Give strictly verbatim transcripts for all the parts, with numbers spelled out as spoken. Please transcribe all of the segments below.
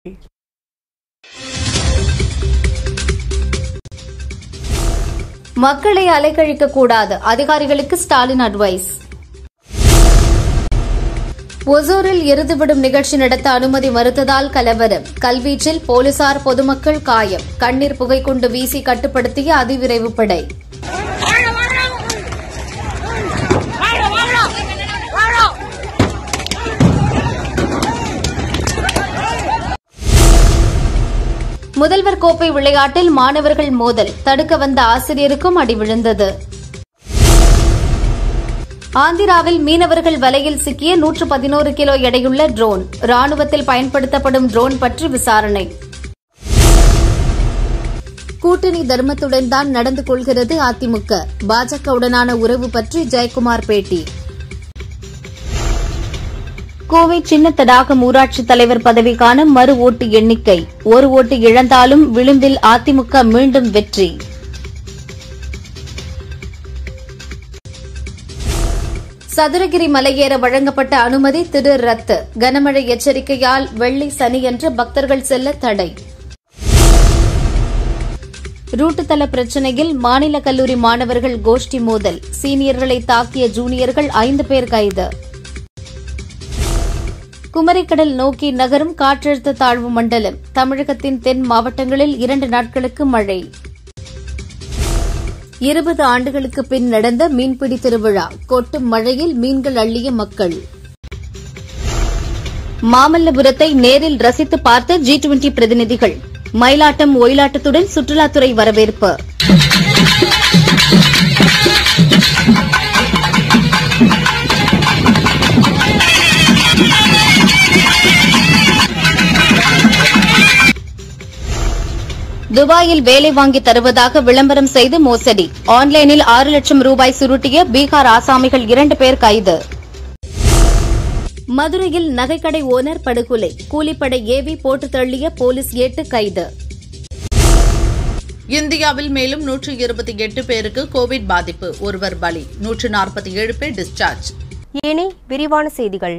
மக்களை அலைக்கழிக்க கூடாது, அதிகாரிகளுக்கு ஸ்டாலின் அட்வைஸ். ஒசூரில் எருதுவிடும் நிகழ்ச்சி நடத்த அனுமதி மறுத்ததால் கலவரம். கல்வீச்சில் போலீசார் பொதுமக்கள் காயம். கண்ணீர் புகை கொண்டு வீசி கட்டுப்படுத்திய அதிவிரைவு படை. முதல்வர் கோப்பை விளையாட்டில் மாணவர்கள் மோதல். தடுக்க வந்த ஆசிரியருக்கும் அடி விழுந்தது. ஆந்திராவில் மீனவர்கள் வலையில் சிக்கிய நூற்று பதினோரு கிலோ எடையுள்ள ட்ரோன். ராணுவத்தில் பயன்படுத்தப்படும் ட்ரோன் பற்றி விசாரணை. கூட்டணி தர்மத்துடன் தான் நடந்து கொள்கிறது அதிமுக. பாஜகவுடனான உறவு பற்றி ஜெயக்குமார் பேட்டி. கோவை சின்ன தடாகம் ஊராட்சித் தலைவர் பதவிக்கான மறு ஓட்டு எண்ணிக்கை. ஒரு ஓட்டு இழந்தாலும் விளிம்பில் அதிமுக மீண்டும் வெற்றி. சதுரகிரி மலையேற வழங்கப்பட்ட அனுமதி திடீர் ரத்து. கனமழை எச்சரிக்கையால் வெள்ளி சனியன்று பக்தர்கள் செல்ல தடை. ரூட்டுத்தள பிரச்சினையில் மாநில கல்லூரி மாணவர்கள் கோஷ்டி மோதல். சீனியர்களை தாக்கிய ஜூனியர்கள் ஐந்து பேர் கைது. குமரிக்கடல் நோக்கி நகரும் காற்றழுத்த தாழ்வு மண்டலம். தமிழகத்தின் தென் மாவட்டங்களில் இரண்டு நாட்களுக்கு மழை. இருபது ஆண்டுகளுக்கு பின் நடந்த மீன்பிடி திருவிழா. கொட்டும் மழையில் மீன்கள் அள்ளிய மக்கள். மாமல்லபுரத்தை நேரில் ரசித்து பார்த்த ஜி டுவெண்டி பிரதிநிதிகள். மயிலாட்டம் ஒயிலாட்டத்துடன் சுற்றுலாத்துறை வரவேற்பு. துபாயில் வேலை வாங்கி தருவதாக விளம்பரம் செய்து மோசடி. ஆன்லைனில் ஆறு லட்சம் ரூபாய் சுருட்டிய பீகார் ஆசாமிகள் இரண்டு பேர் கைது. மதுரையில் நகைக்கடை ஓனர் படுகொலை. கூலிப்படை ஏவி போட்டு தள்ளிய போலீஸ் ஏட்டு கைது. இந்தியாவில் மேலும் நூற்று இருபத்தி எட்டு பேருக்கு கோவிட் பாதிப்பு. ஒருவர் பலி. நூற்று நாற்பத்தி ஏழு பேர் டிஸ்சார்ஜ். இனி விரிவான செய்திகள்.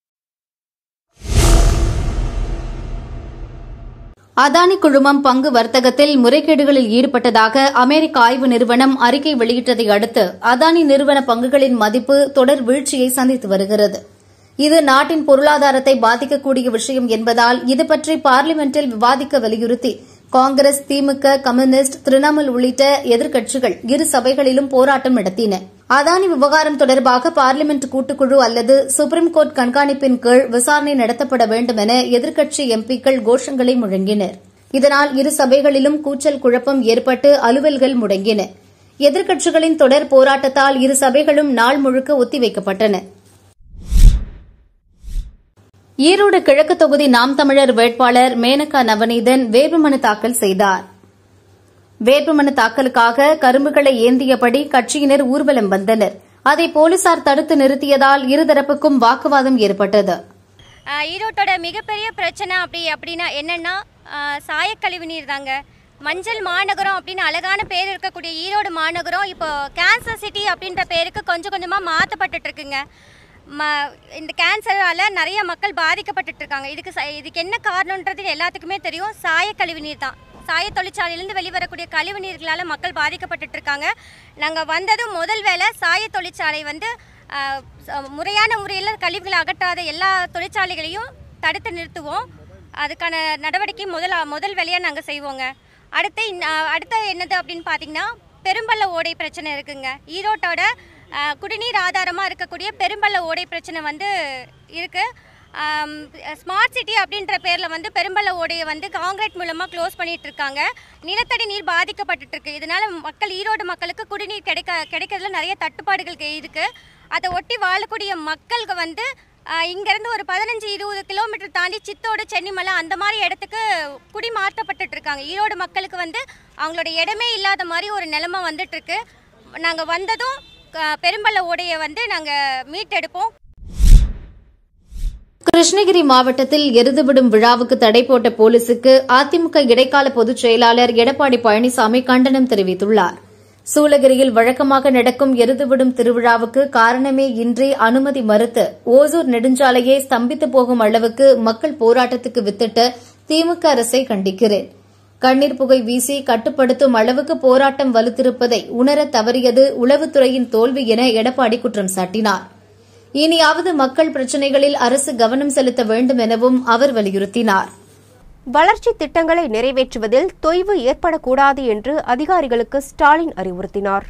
அதானி குழுமம் பங்கு வர்த்தகத்தில் முறைகேடுகளில் ஈடுபட்டதாக அமெரிக்க ஆய்வு நிறுவனம் அறிக்கை வெளியிட்டதை அடுத்து அதானி நிறுவன பங்குகளின் மதிப்பு தொடர் வீழ்ச்சியை சந்தித்து வருகிறது. இது நாட்டின் பொருளாதாரத்தை பாதிக்கக்கூடிய விஷயம் என்பதால் இதுபற்றி பார்லிமென்டில் விவாதிக்க வலியுறுத்தி காங்கிரஸ், திமுக, கம்யூனிஸ்ட், திரிணாமுல் உள்ளிட்ட எதிர்க்கட்சிகள் இரு சபைகளிலும் போராட்டம் நடத்தின. அதானி விவகாரம் தொடர்பாக பார்லிமென்ட் கூட்டுக்குழு அல்லது சுப்ரீம் கோர்ட் கண்காணிப்பின் கீழ் விசாரணை நடத்தப்பட வேண்டும் என எதிர்க்கட்சி எம்பிக்கள் கோஷங்களை முழங்கினர். இதனால் இரு சபைகளிலும் கூச்சல் குழப்பம் ஏற்பட்டு அலுவல்கள் முடங்கின. எதிர்க்கட்சிகளின் தொடர் போராட்டத்தால் இரு சபைகளும் நாள் முழுக்க ஒத்திவைக்கப்பட்டன. ஈரோடு கிழக்கு தொகுதி நாம் தமிழர் வேட்பாளர் மேனகா நவநீதன் வேட்புமனு தாக்கல் செய்தார். வேட்புமனு தாக்கலுக்காக கரும்புகளை ஏந்தியபடி கட்சியினர் ஊர்வலம் வந்தனர். அதை போலீசார் தடுத்து நிறுத்தியதால் இருதரப்புக்கும் வாக்குவாதம் ஏற்பட்டது. ஈரோட்டோட மிகப்பெரிய பிரச்சனை அப்படி அப்படின்னா என்னன்னா சாயக்கழிவு நீர் தாங்க. மஞ்சள் மாநகரம் அப்படின்னு அழகான பேர் இருக்கக்கூடிய ஈரோடு மாநகரம் இப்போ கேன்சர் சிட்டி அப்படின்ற பேருக்கு கொஞ்சம் கொஞ்சமாக மாற்றப்பட்டு இருக்குங்க. ம இந்த கேன்சரால் நிறைய மக்கள் பாதிக்கப்பட்டு இருக்காங்க. இதுக்கு இதுக்கு என்ன காரணன்றது எல்லாத்துக்குமே தெரியும். சாயக்கழிவு நீர் தான். சாய தொழிற்சாலையிலேருந்து வெளிவரக்கூடிய கழிவு நீர்களால் மக்கள் பாதிக்கப்பட்டு இருக்காங்க. நாங்கள் வந்ததும் முதல் வேலை சாய தொழிற்சாலை வந்து முறையான முறையில் கழிவுகளை அகற்றாத எல்லா தொழிற்சாலைகளையும் தடுத்து நிறுத்துவோம். அதுக்கான நடவடிக்கை முதல் முதல் வேலையாக நாங்கள் செய்வோங்க. அடுத்து அடுத்த என்னது அப்படின்னு பார்த்தீங்கன்னா பெரும்பள்ள ஓடை பிரச்சனை இருக்குங்க. ஈரோட்டோட குடிநீர் ஆதாரமாக இருக்கக்கூடிய பெரும்பள்ள ஓடை பிரச்சனை வந்து இருக்குது. ஸ்மார்ட் சிட்டி அப்படின்ற பேரில் வந்து பெரும்பள்ள ஓடையை வந்து காங்கிரீட் மூலமாக க்ளோஸ் பண்ணிகிட்டு இருக்காங்க. நிலத்தடி நீர் பாதிக்கப்பட்டுருக்கு. இதனால் மக்கள் ஈரோடு மக்களுக்கு குடிநீர் கிடைக்க கிடைக்கிறதுல நிறைய தட்டுப்பாடுகள் இருக்குது. அதை ஒட்டி வாழக்கூடிய மக்களுக்கு வந்து இங்கேருந்து ஒரு பதினஞ்சு இருபது கிலோமீட்டர் தாண்டி சித்தோடு சென்னிமலை அந்த மாதிரி இடத்துக்கு குடி மாற்றப்பட்டு இருக்காங்க. ஈரோடு மக்களுக்கு வந்து அவங்களோட இடமே இல்லாத மாதிரி ஒரு நிலைமை வந்துட்டுருக்கு. நாங்கள் வந்ததும் பெரும்பள்ள ஓடையை வந்து நாங்கள் மீட்டெடுப்போம். கிருஷ்ணகிரி மாவட்டத்தில் எருதுவிடும் விழாவுக்கு தடை போட்ட போலீசுக்கு அதிமுக இடைக்கால பொதுச் செயலாளர் எடப்பாடி பழனிசாமி கண்டனம் தெரிவித்துள்ளார். சூளகிரியில் வழக்கமாக நடக்கும் எருதுவிடும் திருவிழாவுக்கு காரணமே இன்றி அனுமதி மறுத்து ஓசூர் நெடுஞ்சாலையே ஸ்தம்பித்து போகும் அளவுக்கு மக்கள் போராட்டத்துக்கு வித்திட்ட திமுக அரசை கண்டிக்கிறேன். கண்ணீர் புகை வீசி கட்டுப்படுத்தும் அளவுக்கு போராட்டம் வலுத்திருப்பதை உணர தவறியது உளவுத்துறையின் தோல்வி என எடப்பாடி குற்றம் சாட்டினார். இனியாவது மக்கள் பிரச்சினைகளில் அரசு கவனம் செலுத்த வேண்டும் எனவும் அவர் வலியுறுத்தினார். வளர்ச்சி திட்டங்களை நிறைவேற்றுவதில் தொய்வு ஏற்படக்கூடாது என்று அதிகாரிகளுக்கு ஸ்டாலின் அறிவுறுத்தினார்.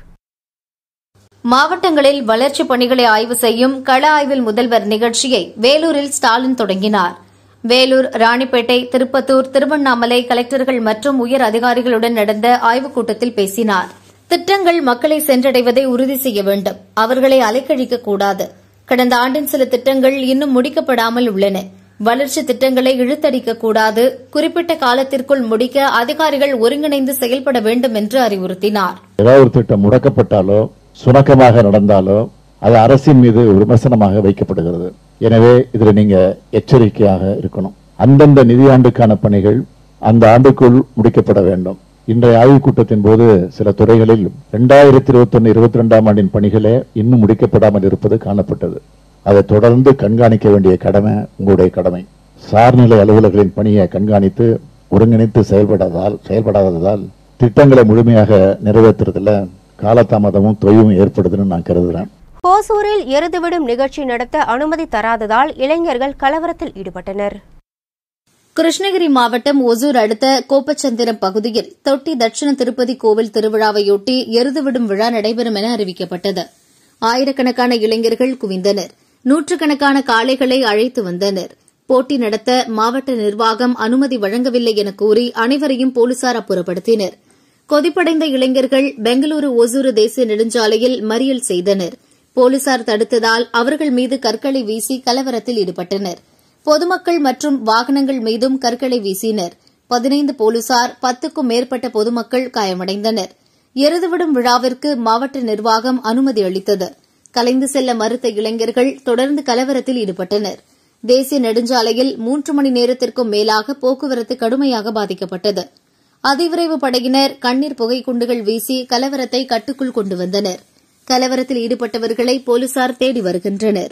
மாவட்டங்களில் வளர்ச்சிப் பணிகளை ஆய்வு செய்யும் கள ஆய்வில் முதல்வர் நிகழ்ச்சியை வேலூரில் ஸ்டாலின் தொடங்கினார். வேலூர், ராணிப்பேட்டை, திருப்பத்தூர், திருவண்ணாமலை கலெக்டர்கள் மற்றும் உயர் அதிகாரிகளுடன் நடந்த ஆய்வுக் கூட்டத்தில் பேசினார். திட்டங்கள் மக்களை சென்றடைவதை உறுதி செய்ய வேண்டும். அவர்களை அலைக்கழிக்கக்கூடாது. கடந்த ஆண்டின் சில திட்டங்கள் இன்னும் முடிக்கப்படாமல் உள்ளன. வளர்ச்சி திட்டங்களை இழுத்தடிக்கக்கூடாது. குறிப்பிட்ட காலத்திற்குள் முடிக்க அதிகாரிகள் ஒருங்கிணைந்து செயல்பட வேண்டும் என்று அறிவுறுத்தினார். ஏதாவது ஒரு திட்டம் முடக்கப்பட்டாலோ சுணக்கமாக நடந்தாலோ அது அரசின் மீது விமர்சனமாக வைக்கப்படுகிறது. எனவே இதில் நீங்க எச்சரிக்கையாக இருக்கணும். அந்தந்த நிதியாண்டுக்கான பணிகள் அந்த ஆண்டுக்குள் முடிக்கப்பட வேண்டும். இன்றைய ஆய்வுக் கூட்டத்தின் போது சில துறைகளில் இரண்டாயிரத்தி இருபத்தி ஒன்னு இருபத்தி இரண்டாம் ஆண்டின் பணிகளே இன்னும் முடிக்கப்படாமல் இருப்பது காணப்பட்டது. அதை தொடர்ந்து கண்காணிக்க வேண்டிய கடமை உங்களுடைய கடமை. சார்நிலை அலுவலர்களின் பணியை கண்காணித்து ஒருங்கிணைத்து செயல்படாதால் செயல்படாததால் திட்டங்களை முழுமையாக நிறைவேற்றுறதுல காலதாமதமும் தொய்வும் ஏற்படுதுன்னு நான் கருதுறேன். ஓசூரில் எருதுவிடும் நிகழ்ச்சி நடத்த அனுமதி தராததால் இளைஞர்கள் கலவரத்தில் ஈடுபட்டனர். கிருஷ்ணகிரி மாவட்டம் ஒசூர் அடுத்த கோப்பச்சந்திரம் பகுதியில் தொட்டி தட்சிண திருப்பதி கோவில் திருவிழாவையொட்டி எருதுவிடும் விழா நடைபெறும் என அறிவிக்கப்பட்டது. ஆயிரக்கணக்கான இளைஞர்கள் குவிந்தனர். நூற்றுக்கணக்கான காளைகளை அழைத்து வந்தனர். போட்டி நடத்த மாவட்ட நிர்வாகம் அனுமதி வழங்கவில்லை என கூறி அனைவரையும் போலீசார் அப்புறப்படுத்தினர். கொதிப்படைந்த இளைஞர்கள் பெங்களூரு ஒசூரு தேசிய நெடுஞ்சாலையில் மறியல் செய்தனர். போலீசார் தடுத்ததால் அவர்கள் மீது கற்களை வீசி கலவரத்தில் ஈடுபட்டனர். பொதுமக்கள் மற்றும் வாகனங்கள் மீதும் கற்களை வீசினர். பதினைந்து போலீசார், பத்துக்கும் மேற்பட்ட பொதுமக்கள் காயமடைந்தனர். எருதுவிடும் விழாவிற்கு மாவட்ட நிர்வாகம் அனுமதி அளித்தது. கலைந்து செல்ல மறுத்த இளைஞர்கள் தொடர்ந்து கலவரத்தில் ஈடுபட்டனர். தேசிய நெடுஞ்சாலையில் மூன்று மணி நேரத்திற்கும் மேலாக போக்குவரத்து கடுமையாக பாதிக்கப்பட்டது. அதிவிரைவு படையினர் கண்ணீர் புகை குண்டுகள் வீசி கலவரத்தை கட்டுக்குள் கொண்டு வந்தனர். கலவரத்தில் ஈடுபட்டவர்களை போலீசார் தேடி வருகின்றனர்.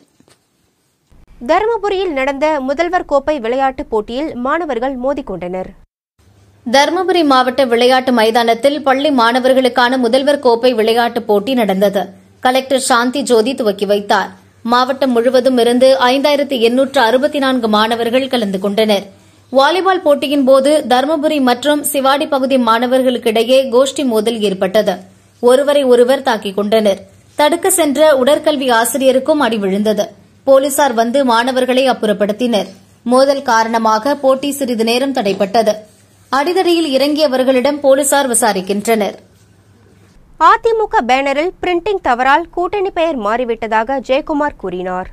தருமபுரியில் நடந்த முதல்வர் கோப்பை விளையாட்டுப் போட்டியில் மாணவர்கள் மோதிக்கொண்டனர். தருமபுரி மாவட்ட விளையாட்டு மைதானத்தில் பள்ளி மாணவர்களுக்கான முதல்வர் கோப்பை விளையாட்டுப் போட்டி நடந்தது. கலெக்டர் சாந்தி ஜோதி துவக்கி வைத்தார். மாவட்டம் முழுவதும் இருந்து ஐந்தாயிரத்து எண்ணூற்று அறுபத்தி நான்கு மாணவர்கள் கலந்து கொண்டனர். வாலிபால் போட்டியின் போது தருமபுரி மற்றும் சிவாடி பகுதி மாணவர்களுக்கிடையே கோஷ்டி மோதல் ஏற்பட்டது. ஒருவரை ஒருவர் தாக்கிக் கொண்டனர். தடுக்க சென்ற உடற்கல்வி ஆசிரியருக்கும் அடி விழுந்தது. போலீசார் வந்து மாணவர்களை அப்புறப்படுத்தினர். மோதல் காரணமாக போட்டி சிறிது நேரம் தடைப்பட்டது. அடிதடியில் இறங்கியவர்களிடம் போலீசார் விசாரிக்கின்றனர். அதிமுக பேனரில் பிரிண்டிங் தவறால் கூட்டணி பெயர் மாறிவிட்டதாக ஜெயக்குமார் கூறினார்.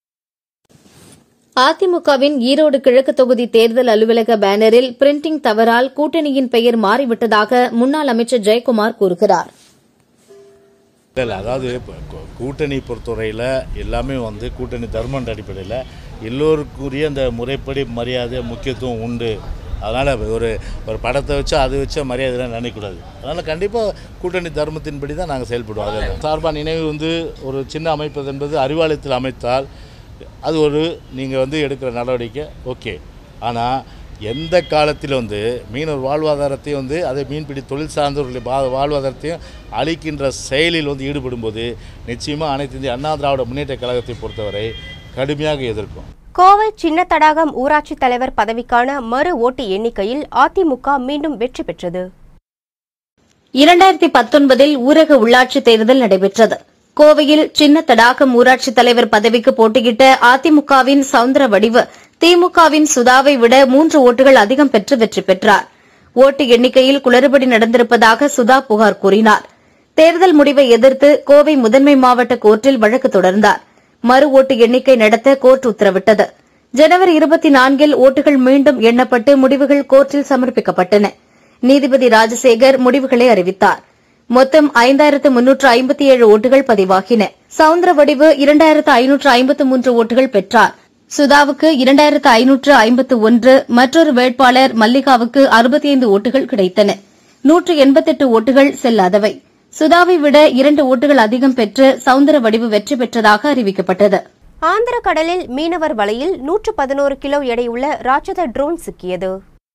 அதிமுகவின் ஈரோடு கிழக்கு தொகுதி தேர்தல் அலுவலக பேனரில் பிரிண்டிங் தவறால் கூட்டணியின் பெயர் மாறிவிட்டதாக முன்னாள் அமைச்சர் ஜெயக்குமார் கூறுகிறார். அதாவது கூட்டணி பொறுத்தவரையில் எல்லாமே வந்து கூட்டணி தர்மன்ற அடிப்படையில் எல்லோருக்குரிய அந்த முறைப்படி மரியாதை முக்கியத்துவம் உண்டு. அதனால் ஒரு ஒரு படத்தை வச்சு அதை வச்ச மரியாதைலாம் நினைக்கக்கூடாது. அதனால் கண்டிப்பாக கூட்டணி தர்மத்தின்படி தான் நாங்கள் செயல்படுவோம். அதில் சார்பாக நினைவு வந்து ஒரு சின்ன அமைப்பது என்பது அறிவாலயத்தில் அமைத்தால் அது ஒரு நீங்கள் வந்து எடுக்கிற நடவடிக்கை ஓகே. ஆனால் எந்த காலத்தில் வந்து மீனவர் வாழ்வாதாரத்தையும் வந்து அதை மீன்பிடி தொழில் சார்ந்தவர்களுடைய வாழ்வாதாரத்தையும் அளிக்கின்ற செயலில் வந்து ஈடுபடும்போது நிச்சயமாக அனைத்து இந்திய அண்ணா திராவிட முன்னேற்ற கழகத்தை பொறுத்தவரை கடுமையாக எதிர்க்கும். கோவை சின்ன தடாகம் ஊராட்சி தலைவர் பதவிக்கான மறு ஓட்டு எண்ணிக்கையில் அதிமுக மீண்டும் வெற்றி பெற்றது. இரண்டாயிரத்தி பத்தொன்பதில் ஊரக உள்ளாட்சி தேர்தல் நடைபெற்றது. கோவையில் சின்ன தடாகம் ஊராட்சி தலைவர் பதவிக்கு போட்டியிட்ட அதிமுகவின் சவுந்தர வடிவு திமுகவின் சுதாவை விட மூன்று ஓட்டுகள் அதிகம் பெற்று வெற்றி பெற்றார். ஓட்டு எண்ணிக்கையில் குளறுபடி நடந்திருப்பதாக சுதா புகார் கூறினார். தேர்தல் முடிவை எதிர்த்து கோவை முதன்மை மாவட்ட கோர்ட்டில் வழக்கு தொடர்ந்தார். மறு ஓட்டு எண்ணிக்கை நடத்த கோர்ட் உத்தரவிட்டது. ஜனவரி இருபத்தி நான்கில் ஓட்டுகள் மீண்டும் எண்ணப்பட்டு முடிவுகள் கோர்ட்டில் சமர்ப்பிக்கப்பட்டன. நீதிபதி ராஜசேகர் முடிவுகளை அறிவித்தார். மொத்தம் ஐந்தாயிரத்து முன்னூற்று ஐம்பத்தி ஏழு ஓட்டுகள் பதிவாகின. சவுந்தர வடிவு இரண்டாயிரத்து ஐநூற்று ஐம்பத்து மூன்று ஓட்டுகள் பெற்றார். சுதாவுக்கு இரண்டாயிரத்து ஐநூற்று ஐம்பத்து ஒன்று, மற்றொரு வேட்பாளர் மல்லிகாவுக்கு அறுபத்தி ஐந்து ஓட்டுகள் கிடைத்தன. நூற்று எண்பத்தி எட்டு ஓட்டுகள் செல்லாதவை. சுதாவை விட இரண்டு ஓட்டுகள் அதிகம் பெற்று சவுந்தர வடிவு வெற்றி பெற்றதாக அறிவிக்கப்பட்டது. ஆந்திர கடலில் மீனவர் வலையில் நூற்று பதினோரு கிலோ எடையுள்ள ராட்சத ட்ரோன் சிக்கியது.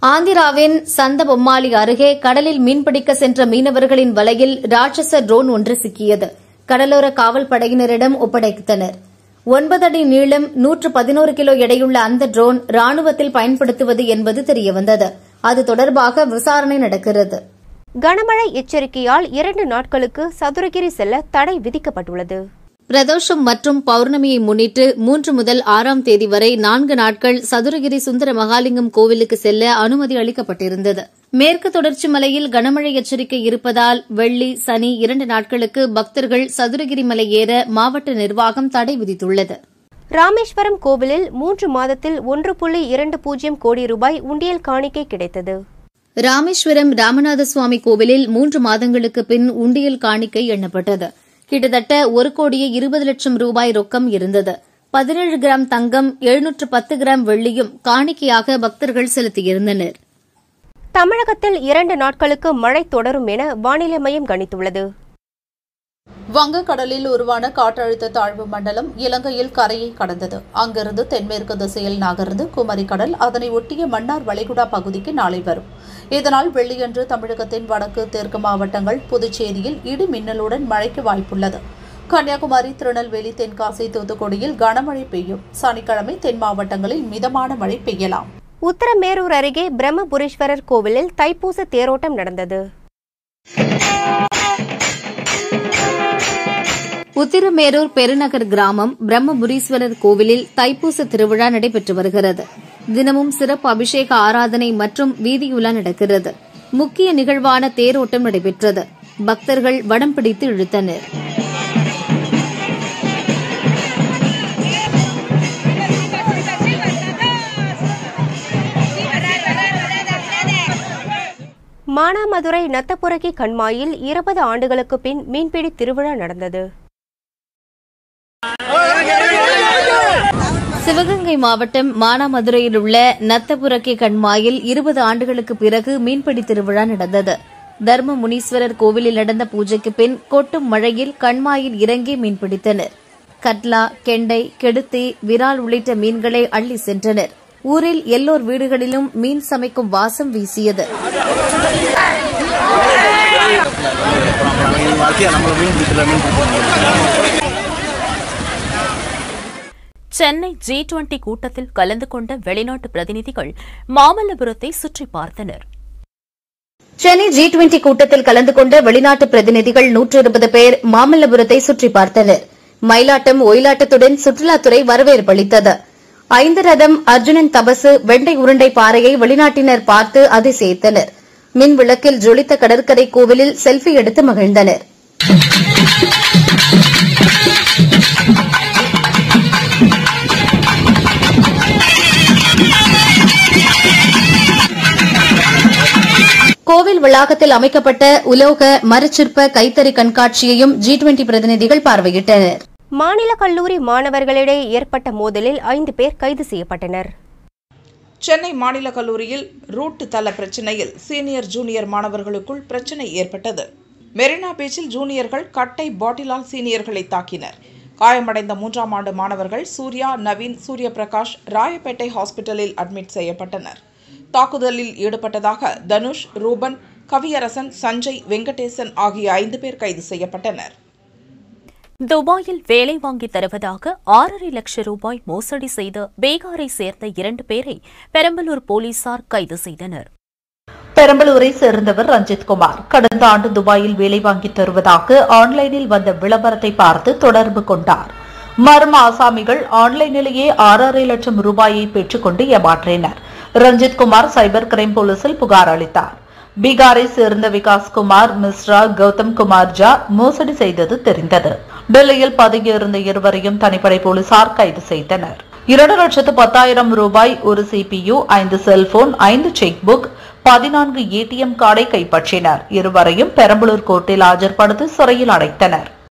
ஆந்திராவின் சந்தபொம்மாளி அருகே கடலில் மீன்பிடிக்க சென்ற மீனவர்களின் வலையில் ராட்சச ட்ரோன் ஒன்று சிக்கியது. கடலோர காவல் படையினரிடம் ஒப்படைத்தனர். ஒன்பது அடி நீளம் நூற்று பதினோரு கிலோ எடையுள்ள அந்த ட்ரோன் ராணுவத்தில் பயன்படுத்துவது என்பது தெரியவந்தது. அது தொடர்பாக விசாரணை நடக்கிறது. கனமழை எச்சரிக்கையால் இரண்டு நாட்களுக்கு சதுரகிரி செல்ல தடை விதிக்கப்பட்டுள்ளது. பிரதோஷம் மற்றும் பௌர்ணமியை முன்னிட்டு மூன்று முதல் ஆறாம் தேதி வரை நான்கு நாட்கள் சதுரகிரி சுந்தர மகாலிங்கம் கோவிலுக்கு செல்ல அனுமதி அளிக்கப்பட்டிருந்தது. மேற்கு தொடர்ச்சி மலையில் கனமழை எச்சரிக்கை இருப்பதால் வெள்ளி சனி இரண்டு நாட்களுக்கு பக்தர்கள் சதுரகிரி மலை ஏற மாவட்ட நிர்வாகம் தடை விதித்துள்ளது. ராமேஸ்வரம் கோவிலில் மூன்று மாதத்தில் ஒன்று புள்ளி இரண்டு பூஜ்ஜியம் கோடி ரூபாய் உண்டியல் காணிக்கை கிடைத்தது. ராமேஸ்வரம் ராமநாத சுவாமி கோவிலில் மூன்று மாதங்களுக்கு பின் உண்டியல் காணிக்கை எண்ணப்பட்டது. கிட்டத்தட்ட ஒரு கோடியே இருபது லட்சம் ரூபாய் ரொக்கம் இருந்தது. பதினேழு கிராம் தங்கம், எழுநூற்று பத்து கிராம் வெள்ளியும் காணிக்கையாக பக்தர்கள் செலுத்தியிருந்தனர். தமிழகத்தில் இரண்டு நாட்களுக்கு மழை தொடரும் என வானிலை மையம் கணித்துள்ளது. வங்கக்கடலில் உருவான காற்றழுத்த தாழ்வு மண்டலம் இலங்கையில் கரையை கடந்தது. அங்கிருந்து தென்மேற்கு திசையில் நகர்ந்து குமரி கடல், அதனை ஒட்டிய மன்னார் வளைகுடா பகுதிக்கு நாளை வரும். இதனால் வெள்ளியன்று தமிழகத்தின் வடக்கு தெற்கு மாவட்டங்கள், புதுச்சேரியில் இடி மின்னலுடன் மழைக்கு வாய்ப்புள்ளது. கன்னியாகுமரி, திருநெல்வேலி, தென்காசி, தூத்துக்குடியில் கனமழை பெய்யும். சனிக்கிழமை தென் மாவட்டங்களில் மிதமான மழை பெய்யலாம். உத்தரமேரூர் அருகே பிரம்மபுரீஸ்வரர் கோவிலில் தைப்பூச தேரோட்டம் நடந்தது. உத்திரமேரூர் பெருநகர் கிராமம் பிரம்மபுரீஸ்வரர் கோவிலில் தைப்பூச திருவிழா நடைபெற்று வருகிறது. தினமும் சிறப்பு அபிஷேக ஆராதனை மற்றும் வீதியுலா நடக்கிறது. முக்கிய நிகழ்வான தேரோட்டம் நடைபெற்றது. பக்தர்கள் வடம் பிடித்து இழுத்தனர். மானாமதுரை நத்தப்புரக்கி கண்மாயில் இருபது ஆண்டுகளுக்கு பின் மீன்பிடி திருவிழா நடந்தது. சிவகங்கை மாவட்டம் மானாமதுரையில் உள்ள நத்தபுரக்கி கண்மாயில் இருபது ஆண்டுகளுக்கு பிறகு மீன்பிடி திருவிழா நடந்தது. தர்ம முனீஸ்வரர் கோவிலில் நடந்த பூஜைக்கு பின் கொட்டும் மழையில் கண்மாயில் இறங்கி மீன்பிடித்தனர். கட்லா, கெண்டை, கெடுத்தி, விரால் உள்ளிட்ட மீன்களை அள்ளி சென்றனர். ஊரில் எல்லோர் வீடுகளிலும் மீன் சமைக்கும் வாசம் வீசியது. சென்னை ஜி டுவெண்டி கூட்டத்தில் கலந்து கொண்ட வெளிநாட்டு பிரதிநிதிகள் மாமல்லபுரத்தை சுற்றி பார்த்தனர். சென்னை ஜி டுவெண்டி கூட்டத்தில் கலந்து கொண்ட வெளிநாட்டு பிரதிநிதிகள் நூற்று இருபது பேர் மாமல்லபுரத்தை சுற்றி பார்த்தனர். மயிலாட்டம், ஒயிலாட்டத்துடன் சுற்றுலாத்துறை வரவேற்பு அளித்தது. ஐந்து ரதம், அர்ஜுனன் தபசு, வெண்டை உருண்டை பாறையை வெளிநாட்டினர் பார்த்து அதிசயித்தனர். மின் விளக்கில் ஜொலித்த கடற்கரை கோவிலில் செல்ஃபி எடுத்து மகிழ்ந்தனர். கோவில் வளாகத்தில் அமைக்கப்பட்ட உலோக, மரச்சிற்ப, கைத்தறி கண்காட்சியையும் ஜி டுவெண்டி பிரதிநிதிகள் பார்வையிட்டனர். மாநில கல்லூரி மாணவர்களிடையே ஏற்பட்ட மோதலில் ஐந்து பேர் கைது செய்யப்பட்டனர். சென்னை மாநில கல்லூரியில் ரூட் தள பிரச்சினையில் சீனியர் ஜூனியர் மாணவர்களுக்குள் பிரச்சினை ஏற்பட்டது. மெரினா பீச்சில் ஜூனியர்கள் கட்டை பாட்டிலால் சீனியர்களை தாக்கினர். காயமடைந்த மூன்றாம் ஆண்டு மாணவர்கள் சூர்யா, நவீன், சூரியபிரகாஷ் ராயப்பேட்டை ஹாஸ்பிட்டலில் அட்மிட் செய்யப்பட்டனர். தாக்குதலில் ஈடுபட்டதாக தனுஷ், ரூபன், கவியரசன், சஞ்சய், வெங்கடேசன் ஆகிய ஐந்து பேர் கைது செய்யப்பட்டனர். துபாயில் வேலை வாங்கி தருவதாக ஆறரை லட்சம் ரூபாய் மோசடி செய்த பீகாரை சேர்ந்த இரண்டு பேரை பெரம்பலூர் போலீசார் கைது செய்தனர். பெரம்பலூரை சேர்ந்தவர் ரஞ்சித் குமார் கடந்த ஆண்டு துபாயில் வேலை வாங்கி தருவதாக ஆன்லைனில் வந்த விளம்பரத்தை பார்த்து தொடர்பு கொண்டார். மர்ம ஆசாமிகள் ஆன்லைனிலேயே ஆறரை லட்சம் ரூபாயை பெற்றுக்கொண்டு ஏமாற்றினர். ரஞ்சித் குமார் சைபர் கிரைம் போலீசில் புகார் அளித்தார். பீகாரை சேர்ந்த விகாஸ்குமார் மிஸ்ரா, கௌதம் குமார் ஜா மோசடி செய்தது தெரிந்தது. டெல்லியில் பதுங்கியிருந்த இருவரையும் தனிப்படை போலீசார் கைது செய்தனர். இரண்டு லட்சத்து பத்தாயிரம் ரூபாய், ஒரு சிபியு, ஐந்து செல்போன், ஐந்து செக் புக், பதினான்கு ஏடிஎம் கார்டை கைப்பற்றினர். இருவரையும் பெரம்பலூர் கோர்ட்டில் ஆஜர்படுத்தி சிறையில் அடைத்தனர்.